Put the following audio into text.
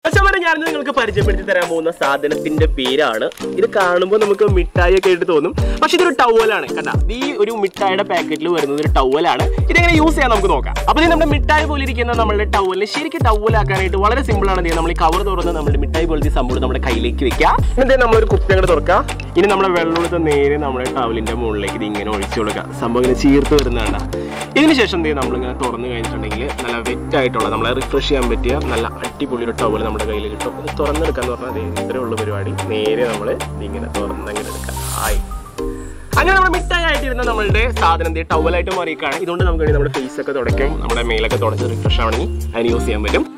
ഞാൻ നിങ്ങൾക്ക് പരിചയപ്പെടുത്തി തരാൻ പോകുന്ന സാധനത്തിന്റെ പേരാണ്. ഇത് കാണുമ്പോൾ നമുക്ക് മിഠായി ഒക്കെ ആയിട്ട് തോന്നും, പക്ഷെ ഇതൊരു ടവലാണ്. കണ്ടാ, ഈ ഒരു മിഠായിയുടെ പാക്കറ്റിൽ വരുന്നത് ഒരു ടവലാണ്. ഇതെങ്ങനെ യൂസ് ചെയ്യാൻ നമുക്ക് നോക്കാം. അപ്പോൾ നമ്മുടെ മിഠായി പോലെ ഇരിക്കുന്ന നമ്മുടെ ടവലിന് ശരിക്കും ടവലാക്കാനായിട്ട് വളരെ സിമ്പിൾ ആണ്. നമ്മൾ ഈ കവർ തുറന്ന് നമ്മുടെ മിഠായി പോലത്തെ സംഭവം നമ്മുടെ കയ്യിലേക്ക് വെക്കാം. എന്നിട്ട് നമ്മളൊരു കുപ്പി അങ്ങോട്ട് തുറക്കാം. ഇനി നമ്മുടെ വെള്ളമെടുത്ത് നേരെ നമ്മുടെ ടവലിന്റെ മുകളിലേക്ക് ഇത് ഇങ്ങനെ ഒഴിച്ചു കൊടുക്കാം. സംഭവം ഇങ്ങനെ ചീർത്ത് വരുന്നതാണ്. ഇതിനുശേഷം നമ്മളിങ്ങനെ തുറന്നു കഴിഞ്ഞിട്ടുണ്ടെങ്കിൽ നല്ല വെറ്റായിട്ടുള്ള നമ്മളെ റിഫ്രഷ് ചെയ്യാൻ പറ്റിയ നല്ല അടിപൊളി ഒരു ടവൽ നമ്മുടെ കയ്യിൽ കിട്ടും. ഇത് തുറന്നെടുക്കാന്ന് പറഞ്ഞാൽ ഇത്രേ ഉള്ള പരിപാടി. നേരെ നമ്മൾ ഇതിങ്ങനെ തുറന്നങ്ങനെ എടുക്കാം. അങ്ങനെ നമ്മൾ മിഠായി ആയിട്ടിരുന്ന നമ്മളുടെ സാധനം ടവലായിട്ട് മാറിയേക്കാണ്. ഇതുകൊണ്ട് നമുക്ക് നമ്മുടെ ഫേസ് ഒക്കെ തുടയ്ക്കും, നമ്മുടെ മേലൊക്കെ തുടച്ച് റിഫ്രഷ് ആവണമെങ്കിൽ അതിന് യൂസ് ചെയ്യാൻ പറ്റും.